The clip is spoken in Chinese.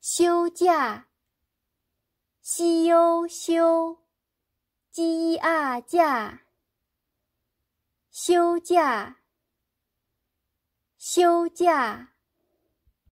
休假，西优休，鸡啊假，休假，休假。